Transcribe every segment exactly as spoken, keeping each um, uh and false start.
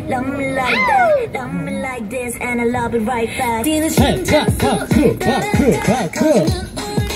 love me like that, love me like this, and I love it right back. Hey, back, back, back, back, back, back.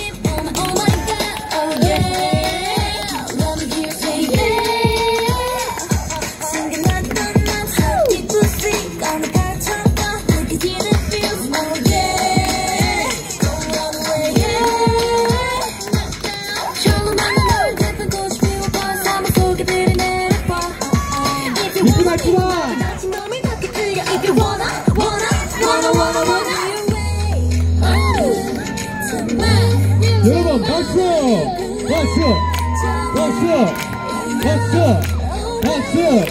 여러분 박수! 박수! 박수! 박수! 박수!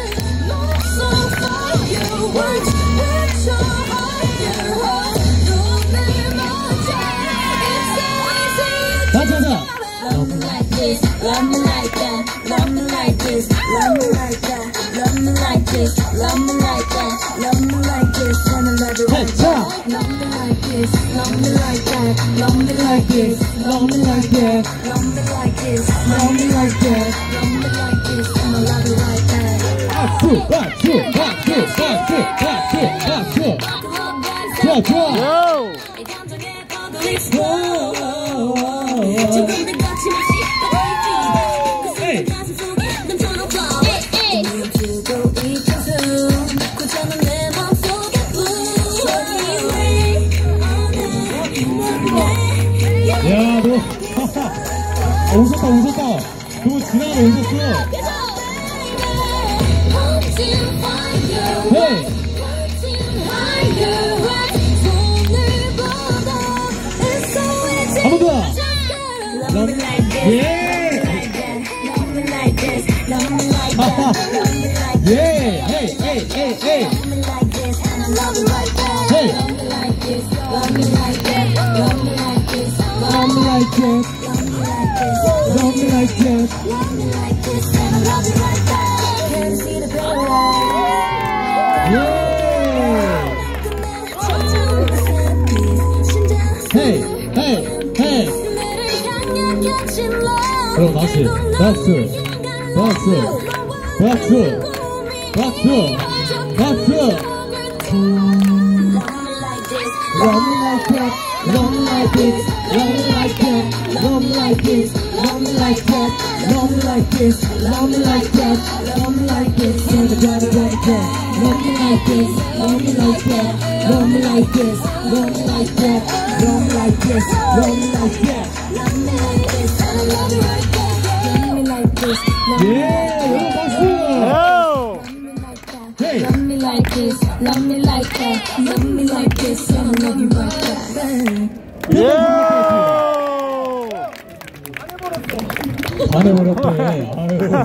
다시 하자! Love me like this, love me like that, love me like this, love me like that, love me like this, love me like that, love me like this, and I love it right back. Love me like this, love me like that, love me like this, love me like that, love me like this, love me like that, love me like this, and I love it right back. 박수, 박수, 박수, 박수, 박수, 박수. 좋아, 좋아. 야, 너 어, 웃었다, 웃었다. 그거 지나가 웃었어. 헤이. 한번 더. 예. 하하. 예. 헤이, 헤이, 헤이, 헤이. 헤이. Love me like that, love me like this, love me like that, love me like that, love me like this, and I love it like that. Can't see the better way. Yeah. Hey, hey, hey. 그럼 다시 박수, 박수, 박수, 박수, 박수. Love me like that, love me like this, love me like that, love me like this, love me like that, love me like this, love me like that, love me like this, and I got it like that. Love me like this, love me like that, love me like this, love me like that, love me like this, love me like that, love me like this, and I love it right back. Love me like this, love me like that. Hey. Love me like this, love me like that, love me like this, and I love you right back. 예! 반해버렸대.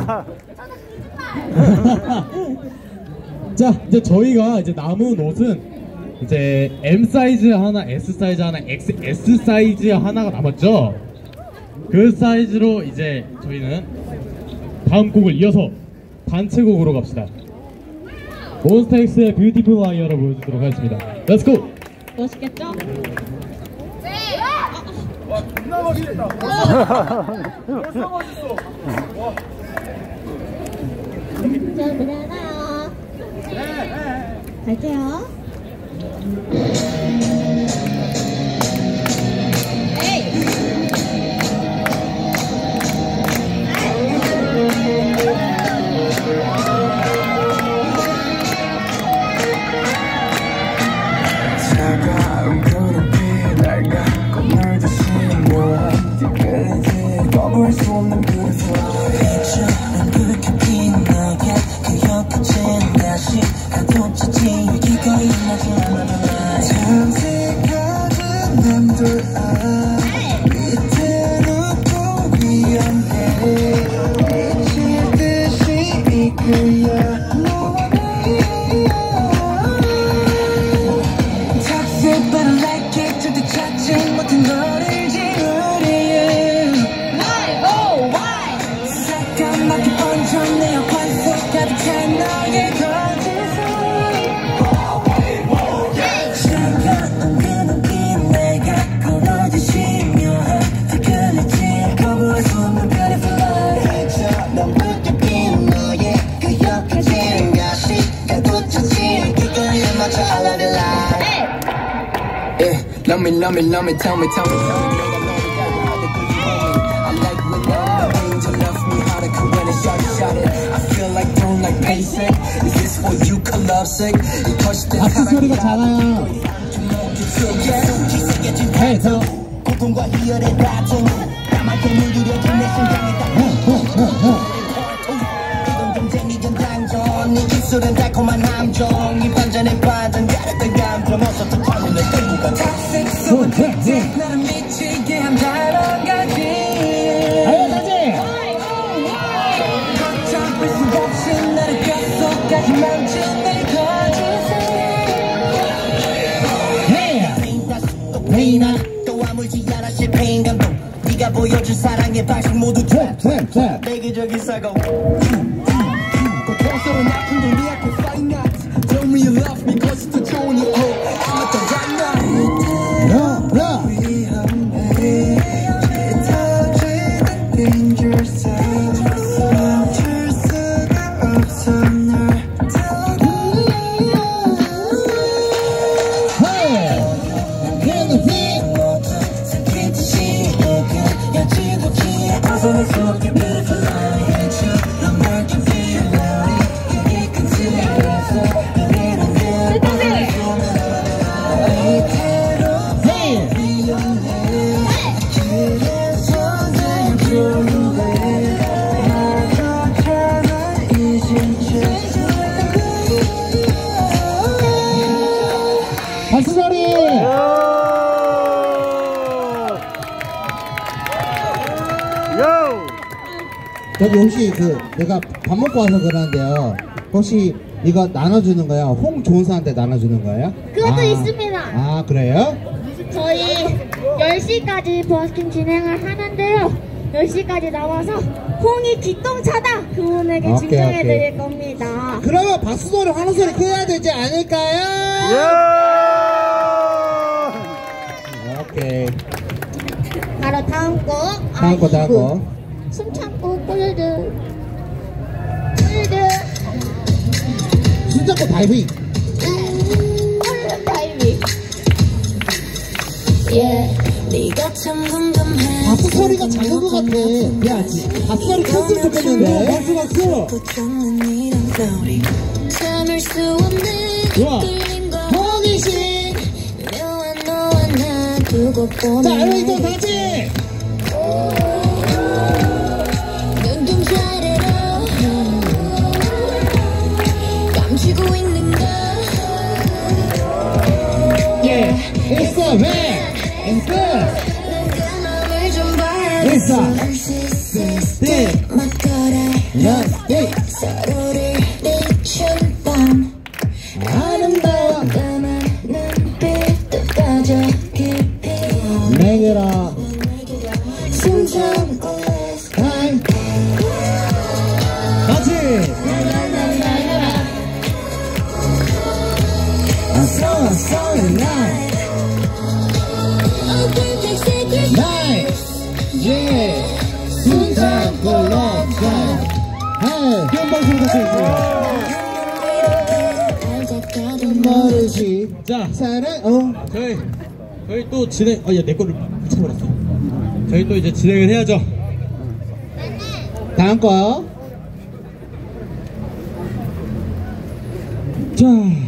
자, 이제 저희가 이제 남은 옷은 이제 M 사이즈 하나, S 사이즈 하나, X, S 사이즈 하나가 남았죠. 그 사이즈로 이제 저희는 다음 곡을 이어서 단체곡으로 갑시다. 몬스타엑스의 뷰티풀 라이어를 보여주도록 하겠습니다. Let's go! 멋있겠죠? 네! 와, 존나 멋있다! 벌써 멋있어! 자, 노래 하나요. 네! 갈게요. 잠깐만 번져 내 관속 가득 찬 너의 거짓을 love me, love me, love me, tell me, tell me, tell me. 내가 너를 닮아 하듯 그게 homie. I like when you're mean to love me harder when it's shot shot it. I feel like doing like basic. Is this for you, love sick? 박수 소리가 작아요. 네, 저. 고통과 희열의 다툼. 까맣게 물들여진 내 심장에 딱. 이건 경쟁이 전장전. 네 입술은 달콤한 함정. 이 반전에 반전 가렸던 감정. 어서 더 찾는 내 끌고 가. Toxic, so addicted. 나를 미치게 한 다른 가지. 아유, 다지. 걷잡을 수 없이 나를 뼛속까지 망친 내 거짓을. Hey! 또 아물지 않아 실패인 감동. 네가 보여준 사랑의 방식 모두 trap, trap, trap. 내기적인 사고. 고통스러운 아픔도 네 앞에 fight not. Tell me you love me cause it's the 좋은 이 oh. I'm at the right now. Yeah, yeah. 흩어지는 danger zone. 멈출 수가 없어 널. 박수 소리! 여기 혹시 그 내가 밥 먹고 와서 그러는데요. 혹시 이거 나눠주는 거야? 홍 좋은 사람한테 나눠주는 거예요? 그것도 아, 있습니다. 아 그래요? 저희 열 시까지 버스킹 진행을 하는데요. 열 시까지 나와서 홍이 기똥차다 그분에게 오케이, 증정해 오케이. 드릴 겁니다. 그러면 박수 소리 환호 소리 해야 되지 않을까요? 예! 오케이. 바로 다음 곡. 다음 거 다음 거. 숨 참고 꿀드 꿀드 숨 참고 다이빙. 꿀드 다이빙. 예. 네가 참 궁금해. 박수 소리가 작은 것 같아. 야, 박수 소리 컸으면 좋겠는데. 박수 박수. 참을 수 없는 좋아. 끌림과 호기심. 너와 너와 나 두고 보면 자, 엘리베이터 같이. 눈동자래로 감추고 있는가. Yeah, it's the man. It's good. 그 맘을 좀 봐야 It's a Narcissistic 막 거래 love day. 서로를 비춘 밤 아름다워. 까만 눈빛도 빠져 깊이 내게라. 숨 참고 let's 타임. 같이. I saw a solid night. open the secret Night. Yeah. 숨 참고 love time. Hey, 한 방송 다시 해주세요. 모르지. 자, 사랑, 어. 저희 저희 또 진행. 아, 야, 내 거를 찾아버렸어. 저희 또 이제 진행을 해야죠. 다음 거요. 자,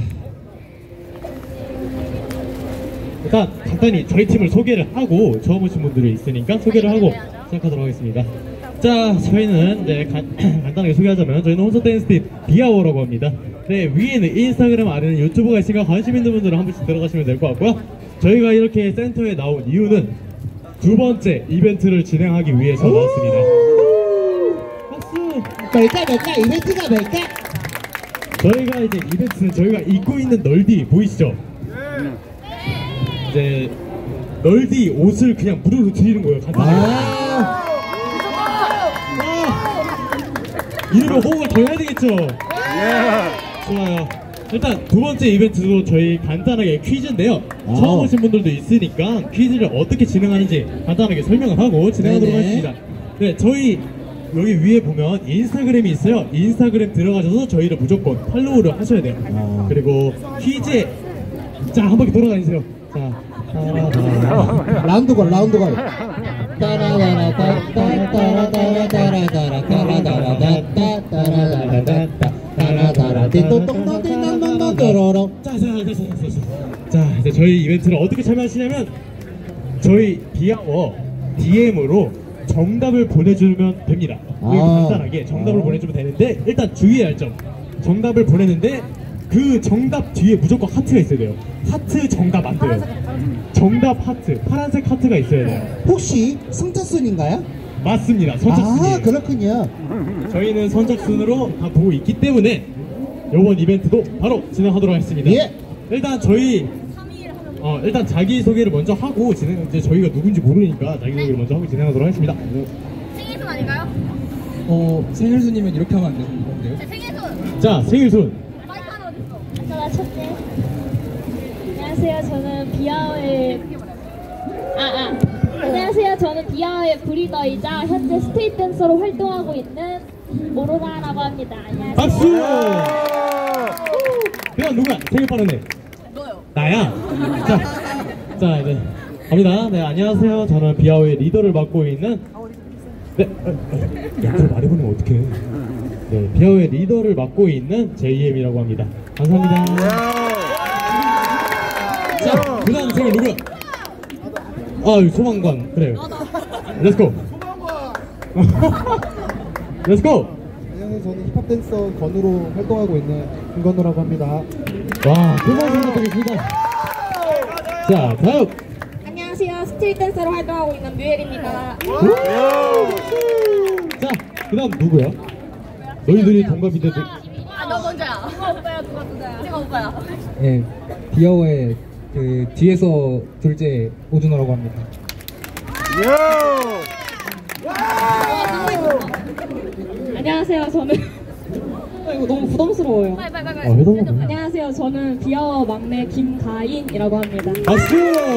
일단 간단히 저희 팀을 소개를 하고 처음 오신 분들이 있으니까 소개를 하고 시작하도록 하겠습니다. 자, 저희는 이제 간, 간단하게 소개하자면 저희는 홈서 댄스팀 비아워라고 합니다. 네, 위에는 인스타그램, 아래는 유튜브가 있으니까 관심 있는 분들은 한 번씩 들어가시면 될 것 같고요. 저희가 이렇게 센터에 나온 이유는 두 번째 이벤트를 진행하기 위해서 나왔습니다. 박수! 뭘까, 뭘까? 이벤트가 뭘까? 저희가 이제 이벤트는 저희가 입고 있는 널디 보이시죠? 이제 널디 옷을 그냥 무료로 드리는 거예요. 간단하게. 아, 이러면 호응을 더 해야 되겠죠? 좋아요. 일단 두 번째 이벤트도 저희 간단하게 퀴즈인데요. 아. 처음 오신 분들도 있으니까 퀴즈를 어떻게 진행하는지 간단하게 설명을 하고 진행하도록 네네. 하겠습니다. 네, 저희 여기 위에 보면 인스타그램이 있어요. 인스타그램 들어가셔서 저희를 무조건 팔로우를 하셔야 돼요. 아. 그리고 퀴즈에 자, 한 바퀴 돌아다니세요. 자, 따라다라. 라운드 걸 라운드 걸 따라다라 따따 따라다라 따라다라 따라다라 따따 따라다라 따따 따라다라 띵동동동 띵동동동 또로롱. 자, 자, 자, 자, 자, 자, 자, 이제 저희 이벤트를 어떻게 참여하시냐면 저희 비아워 디엠으로 정답을 보내주면 됩니다. 아. 간단하게 정답을 아. 보내주면 되는데 일단 주의해야 할 점. 정답을 보내는데 그 정답 뒤에 무조건 하트가 있어야 돼요. 하트 정답 안 돼요. 정답 하트, 파란색 하트가 있어야 돼요. 혹시 선착순인가요? 맞습니다. 선착순이에요. 아 그렇군요. 저희는 선착순으로 다 보고 있기 때문에 이번 이벤트도 바로 진행하도록 하겠습니다. 예. 일단 저희 어 일단 자기 소개를 먼저 하고 진행 이제 저희가 누군지 모르니까 자기 소개를 먼저 하고 진행하도록 하겠습니다. 생일순 아닌가요? 어 생일순이면 이렇게 하면 안 되는데요? 제 생일순! 자 생일순. 마이크 하나 어딨어? 아까 맞췄네. 안녕하세요. 저는 비아의 아, 아. 안녕하세요. 저는 비아의 브리더이자 현재 스트릿 댄서로 활동하고 있는 오로라라고 합니다. 안녕하세요. 박수! 그냥 누구야? 생일 빠른 애. 너요. 나야? 자, 자 이제 갑니다. 네 안녕하세요. 저는 비아오의 리더를 맡고 있는 네, 어, 어, 야, 그걸 말해보면 어떡해. 네, 비아오의 리더를 맡고 있는 제이엠이라고 합니다. 감사합니다. 자, 그 다음 생일 누구야? 아, 소방관. 그래요. 렛츠고. 렛츠고. 안녕하세요. 저는 힙합 댄서 건우로 활동하고 있는 김건우라고 합니다. 와, 고마운 부탁드리겠습니다. 자, 다음. 안녕하세요. 스트릿 댄서로 활동하고 있는 뮤엘입니다. 자, 그 다음 누구야? 너희들이 동갑인데 너... 아, 너 먼저야. 누가 오빠야, 누가 누가야? 내가 오빠야. 네, 비아워의 그 뒤에서 둘째 오준호라고 합니다. 안녕하세요. 저는 어, 이거 너무 부담스러워요. 빨리, 빨리, 빨리. 아, 회동은 안녕하세요. 저는 비아워 막내 김가인이라고 합니다. 박수!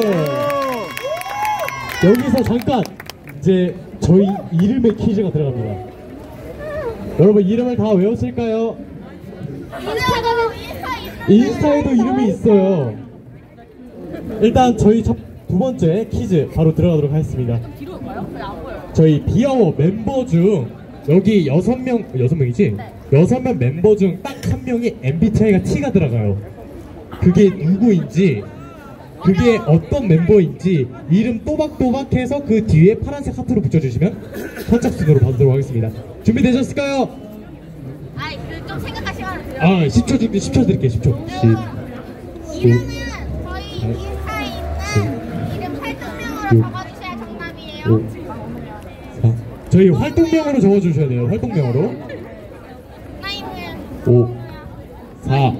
여기서 잠깐 이제 저희 이름의 퀴즈가 들어갑니다. 여러분 이름을 다 외웠을까요? 인스타에도 이름이 있어요. 일단 저희 첫 두 번째 퀴즈 바로 들어가도록 하겠습니다. 뒤로 올까요? 그냥 안 보여요. 저희 비아워 멤버 중 여기 여섯 명 여섯 명이지? 여섯 명 멤버 중 딱 한 명이 엠비티아이가 T가 들어가요. 그게 누구인지, 그게 어떤 멤버인지 이름 또박또박해서 그 뒤에 파란색 하트로 붙여주시면 선착순으로 받도록 하겠습니다. 준비되셨을까요? 아이, 그 좀 생각할 시간을 드려요. 아, 십 초 준비, 십 초 드릴게요. 십 초. 십, 이름은 저희 인스타에 있는 이름 활동명으로 적어주셔야 정답이에요. 오, 사. 저희 활동명으로 적어주셔야 돼요. 활동명으로. 나이는 오, 사.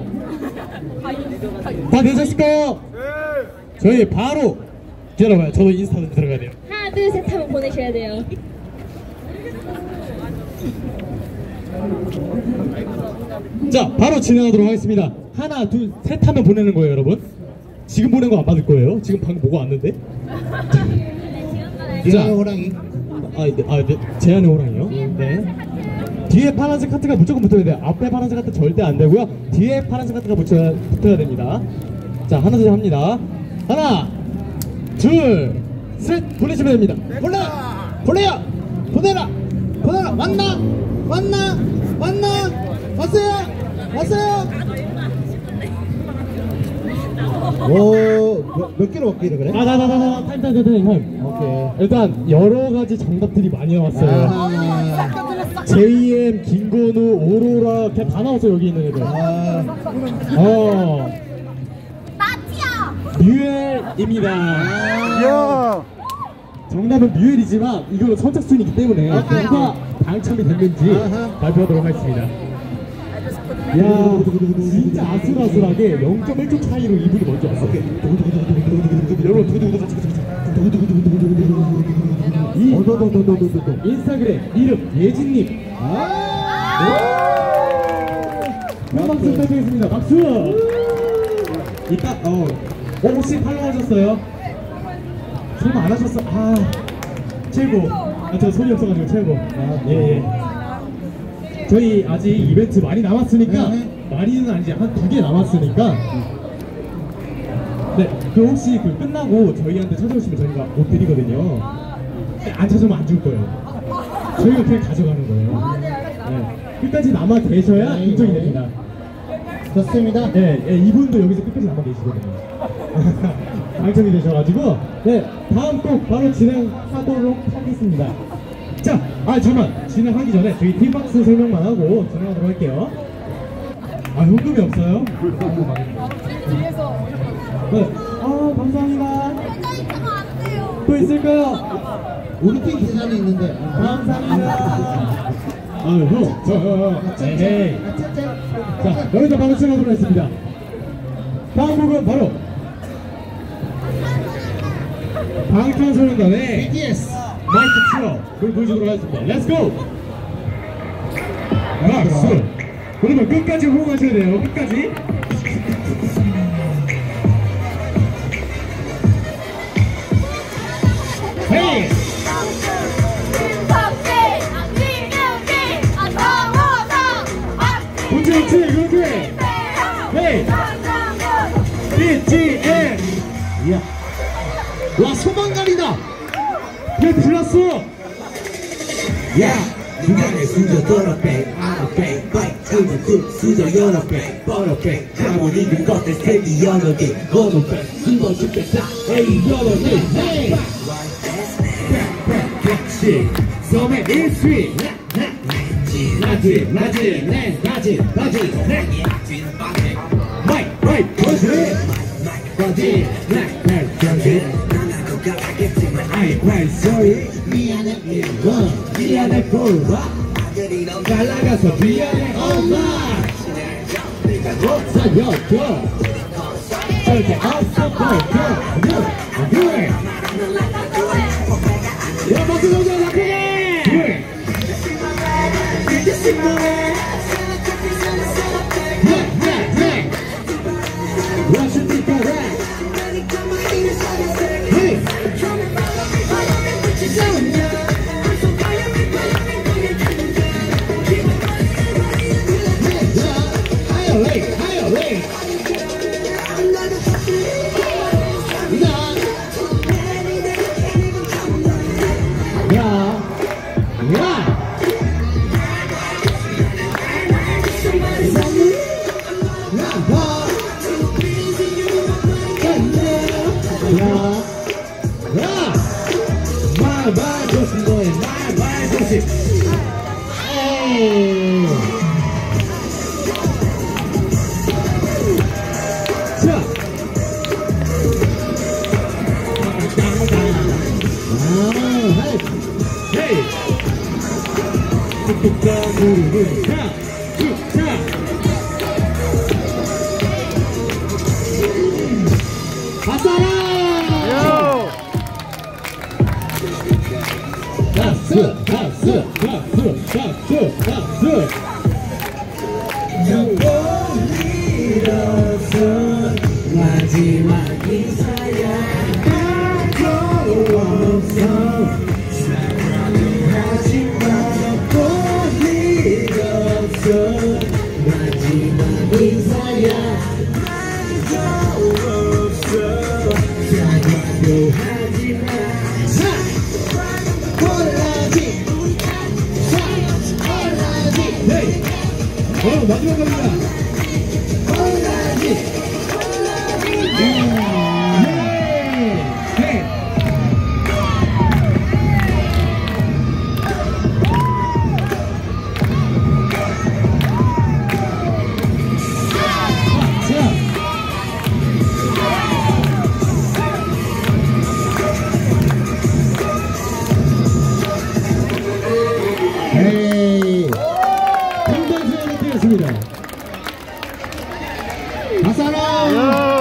다 되셨을까요? 저희 바로 기다려봐요. 저도 인스타로 들어가야 돼요. 하나 둘 셋 하면 보내셔야 돼요. 자, 바로 진행하도록 하겠습니다. 하나, 둘, 셋 하면 보내는 거예요, 여러분. 지금 보낸 거 안 받을 거예요. 지금 방금 뭐가 왔는데. 제안의 호랑이. 아, 네, 아, 네, 제안의 호랑이요. 네. 뒤에 파란색 하트가 무조건 붙어야 돼요. 앞에 파란색 하트 절대 안 되고요. 뒤에 파란색 하트가 붙여야, 붙어야 됩니다. 자, 하나 둘 합니다. 하나, 둘, 셋 보내시면 됩니다. 보내! 보내요! 보내라! 보내라! 왔나? 왔나? 왔나? 왔어요? 왔어요? 오, 몇, 몇 개로 먹기를 그래? 아, 나, 나, 나, 나, 타임, 타임, 타임, 타임. 오케이. 일단 여러 가지 정답들이 많이 나왔어요. 아, 제이엠, 김건우, 오로라, 그냥 다 나왔어 여기 있는 애들. 아, 어, 나티야. 뮤엘입니다. 야. 정답은 뮤엘이지만 이거는 선착순이기 때문에 오케이. 누가 당첨이 됐는지 아하. 발표하도록 하겠습니다. 야, 진짜 아슬아슬하게 영 점 일 초 차이로 이분이 먼저 왔어. 여러분, 이 인스타그램 이름 예진님. 큰 박수 부탁드리겠습니다. 박수. 이따 어, 어 혹시 팔로우 하셨어요? 설마 안 하셨어? 아, 최고. 아, 저 손이 없어가지고 최고. 아, 예, 예. 저희 아직 이벤트 많이 남았으니까 네. 많이는 아니지 한 두 개 남았으니까 네, 그 혹시 그 끝나고 저희한테 찾아오시면 저희가 못 드리거든요. 안 찾아오면 안 줄 거예요. 저희가 그냥 가져가는 거예요. 네, 끝까지 남아 계셔야 인정이 됩니다. 좋습니다. 네, 네, 이분도 여기서 끝까지 남아 계시거든요. 당첨이 되셔가지고, 네, 다음 곡 바로 진행하도록 하겠습니다. 자, 아, 잠깐만. 진행하기 전에 저희 팀박스 설명만 하고 진행하도록 할게요. 아, 현금이 없어요? 네. 아, 감사합니다. 또 있을까요? 우리 팀 계산이 있는데. 감사합니다. 아, 형. 저, 저, 에헤이. 자, 여기서 바로 진행하도록 하겠습니다. 다음 곡은 바로 방탄소년단의 비티에스 마이크 트럭 그걸 보여주도록 하겠습니다. 렛츠 고! 박수! 여러분 끝까지 호응하셔야 돼요. 끝까지. 헤이! 문제 없지? 그렇게! 헤이! 비티엠! 이야! 와 소방관이다. 얘 불났어! 야, 인간의 수저 더러 배, 아무 배, 바이, 그저 그 수저 여러 배, 버러 배, 한번 익은 것들 색이 여러 개, 어느 배, 수거 죽배 싹, 에이 여러 개, 헤이! 백백백씩, 섬의 일수위, 나지, 나지, 네, 나지, 나지, 네, 마이, 마이, 버지, 버지, 네, 네, 버지. 아이 말 소리 미안해 일본 미안해 골라 갈라가서 미안해 엄마 내가 못 살려줘 절대 없어 보여줘 그래 야 박수 동작 나쁘게 그래 네네네 What's your deep breath Hey 마지막 인사야 나도 없어 하지마 볼 일 없어 마지막 인사야 나도 없어 사과도 하지마 홀라지 홀라지 네 어, 마지막 갑니다 홀라지 방탄소년단 되었습니다. 가사라